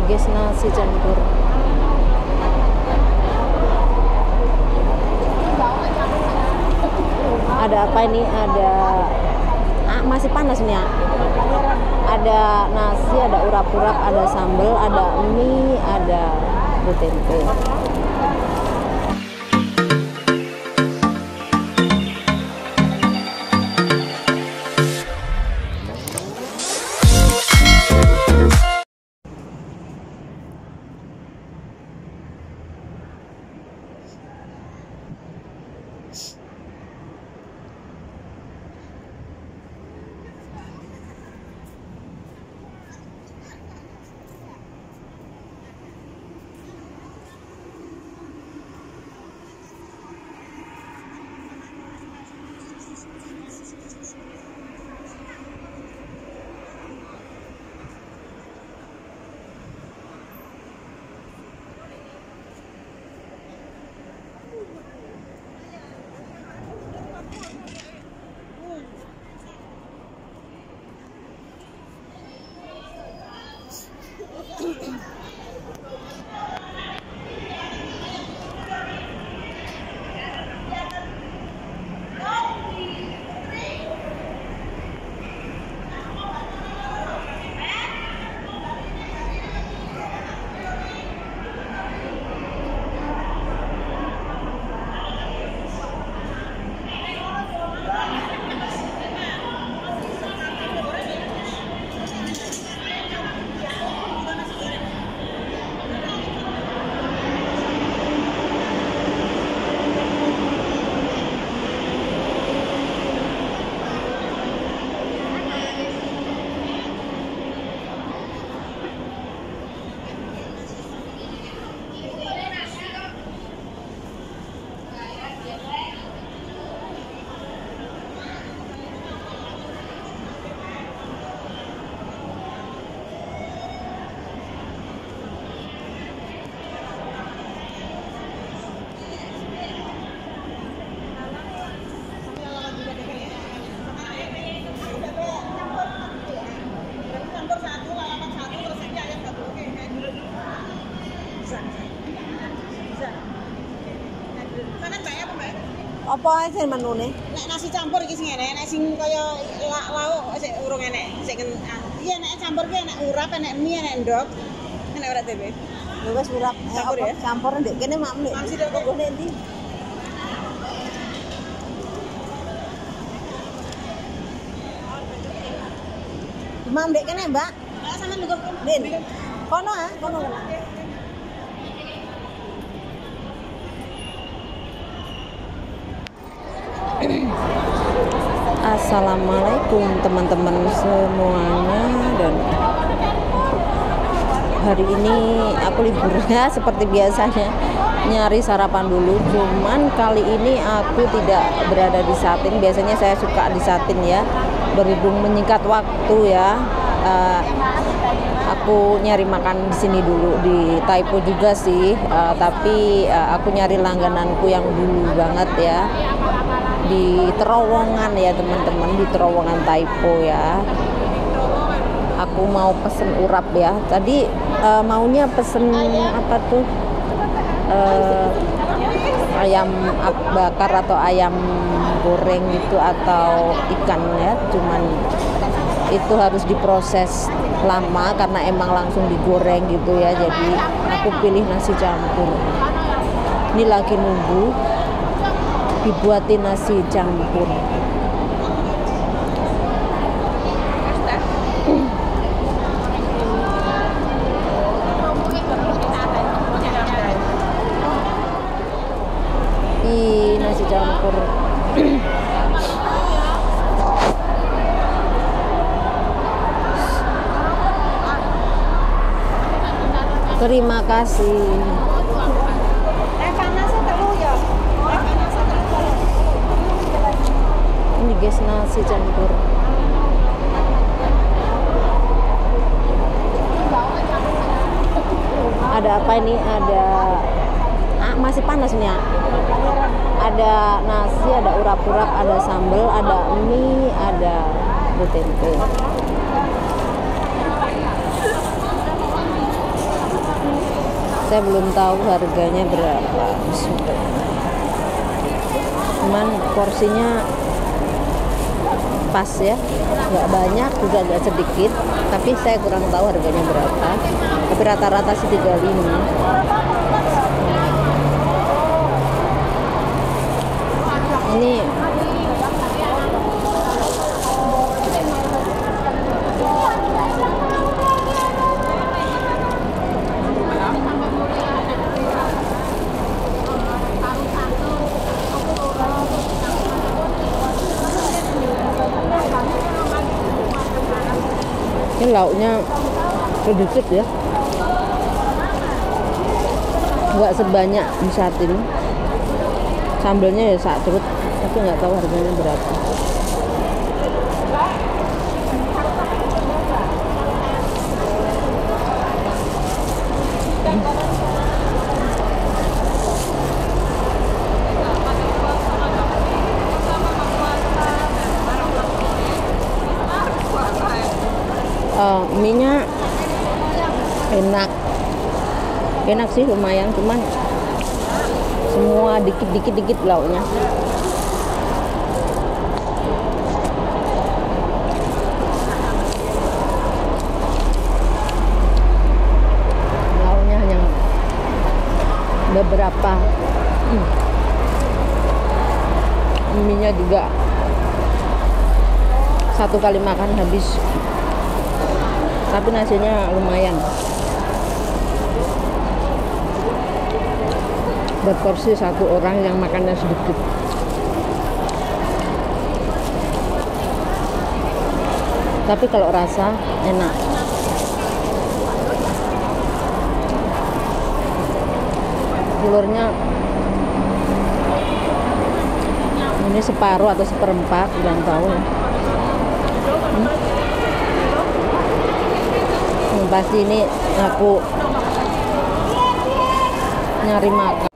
guys, nasi campur. Ada apa ini? Ada masih panas nih ya. Ada nasi, ada urap-urap, ada sambal, ada mie, ada tempe. Apa sing menune? Nek nasi campur iki sing enek, nek sing kaya lauk sik urung enek. Sik iya nek campur ki enek urap, enek mie, enek ndok. Enek ora tepe. Ya wis urap Campur ya? Campur ndek kene mak ndek. Masih ndek kok ndek ndi? Mak ndek kene, Mbak. Sampeyan lho Din. Kono kono. Assalamualaikum teman-teman semuanya, dan hari ini aku liburnya seperti biasanya nyari sarapan dulu, cuman kali ini aku tidak berada di Satin. Biasanya saya suka di Satin ya, berhubung menyingkat waktu ya. Aku nyari makan di sini dulu, di Taipo juga sih, tapi aku nyari langgananku yang dulu banget ya, di terowongan ya teman-teman, di terowongan Taipo ya. Aku mau pesen urap ya. Tadi maunya pesen apa tuh, ayam bakar atau ayam goreng gitu, atau ikan ya. Cuman itu harus diproses lama karena emang langsung digoreng gitu ya. Jadi aku pilih nasi campur. Ini lagi nunggu dibuatin nasi campur. Nasi campur. Terima kasih. Ini guys, nasi campur. Ada apa ini? Ada masih panas nih ya. Ada nasi, ada urap-urap, ada sambal, ada mie, ada tempe. saya belum tahu harganya berapa. Cuman porsinya pas ya, nggak banyak juga nggak sedikit, tapi saya kurang tahu harganya berapa, tapi rata-rata sih 35. Ini lauknya sedikit ya, nggak sebanyak di saat ini. Sambelnya ya sakrut, tapi nggak tahu harganya berapa. Mie-nya enak sih, lumayan, cuman semua dikit lauknya. Lauknya hanya beberapa. Mie-nya juga satu kali makan habis, tapi nasinya lumayan. Buat porsi satu orang yang makannya sedikit. Tapi kalau rasa enak. Telurnya ini separuh atau seperempat, belum tahu. Pasti ini aku nyari makan.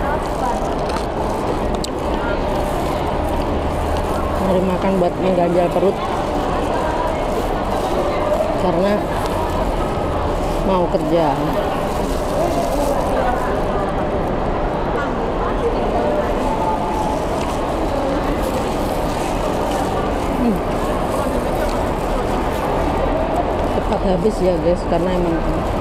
Nyari makan buat mengganjal perut, karena mau kerja. Cepat habis ya guys, karena emang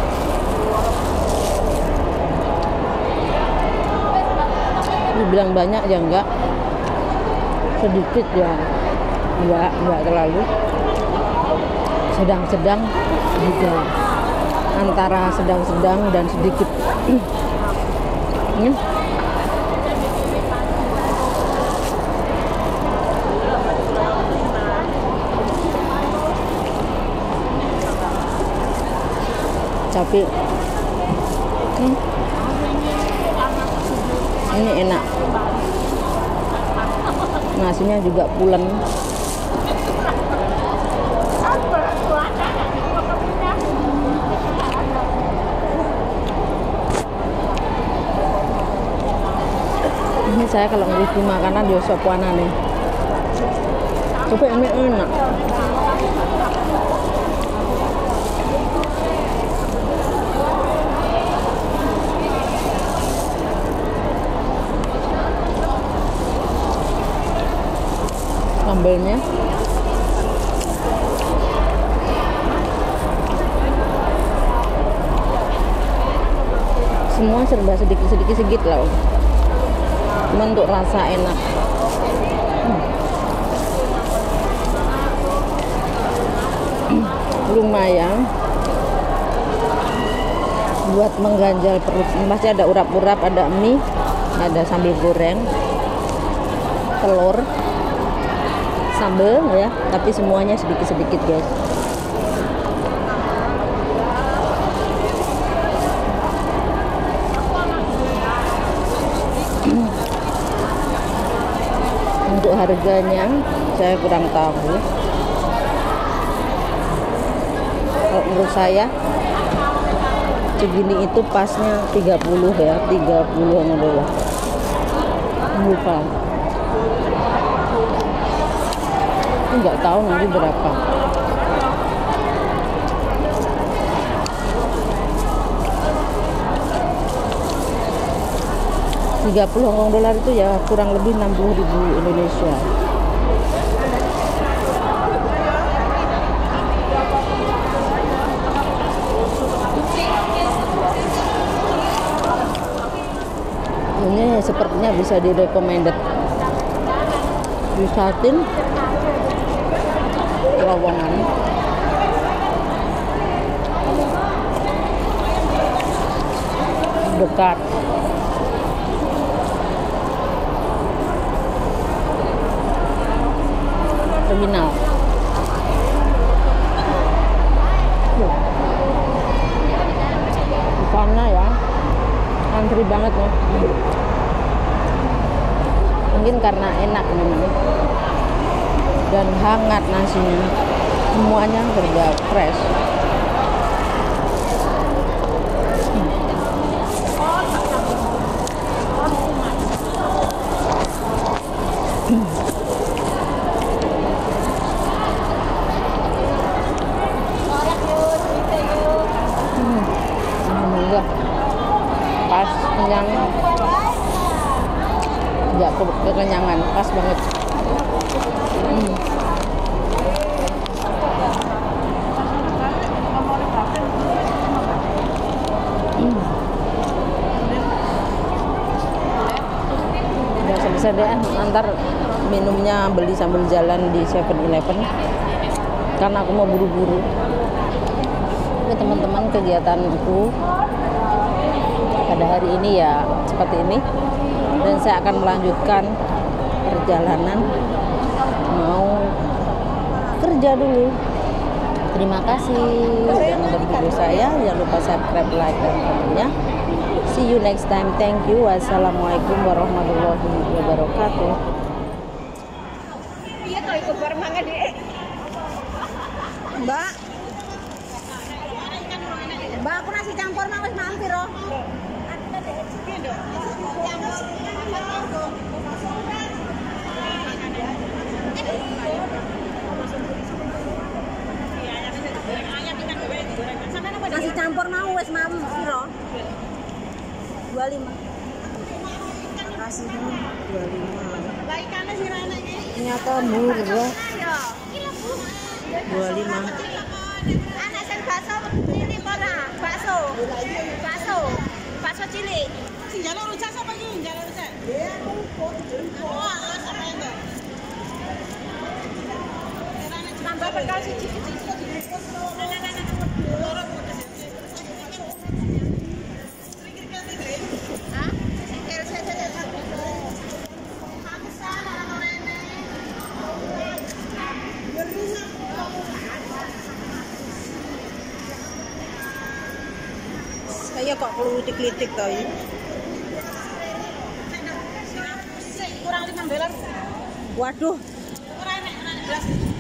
dibilang banyak ya enggak, sedikit ya enggak terlalu, sedang-sedang juga, antara sedang-sedang dan sedikit. Tapi ini enak, nasinya juga pulen. Ini saya kalau ngereview makanan di sopuana nih, coba ini enak. Sambelnya semua serba sedikit lah, cuman untuk rasa enak. Lumayan buat mengganjal perut. Pasti ada urap-urap, ada mie, ada sambal goreng, telur, sambal ya, tapi semuanya sedikit-sedikit guys. Untuk harganya saya kurang tahu. Kalau menurut saya segini itu pasnya 30 ya, 30 adalah lupa. Nggak tahu nanti berapa. 30 Hong Kong dolar itu ya kurang lebih 60.000 Indonesia. Ini sepertinya bisa direkomended wisatin terowongan. Dekat. Terminal. Di sana ya, antri banget loh. Mungkin karena enak memang dan hangat nasinya, semuanya kerja fresh. Pas kenyang, nggak kekenyangan, pas banget. Udah selesai deh, ntar minumnya beli sambil jalan di 7-Eleven karena aku mau buru-buru. Ini teman-teman, kegiatanku pada hari ini ya seperti ini, dan saya akan melanjutkan perjalanan mau kerja dulu. Terima kasih sudah nonton video saya, jangan lupa subscribe, like, dan komennya. See you next time. Thank you. Wassalamualaikum warahmatullahi wabarakatuh. Iya toh ikut bareng mangga Dek. Mbak. Mbak, aku nasi campur mau wis mampir loh. Nasi campur mau wis mampir loh. 25. Kasih 25. Lah ikane sirane iki. Ternyata murah. 25. Anak sing bakso ini ora, bakso. Bakso. Bakso cilik. Sing njaluk rujak sapa iki? Njaluk rujak. Iya, aku oh, sampe enggak. Tambah bekal siji. Saya kok kelutik-litik toh ya. Kurang $5. Waduh. Ora enek,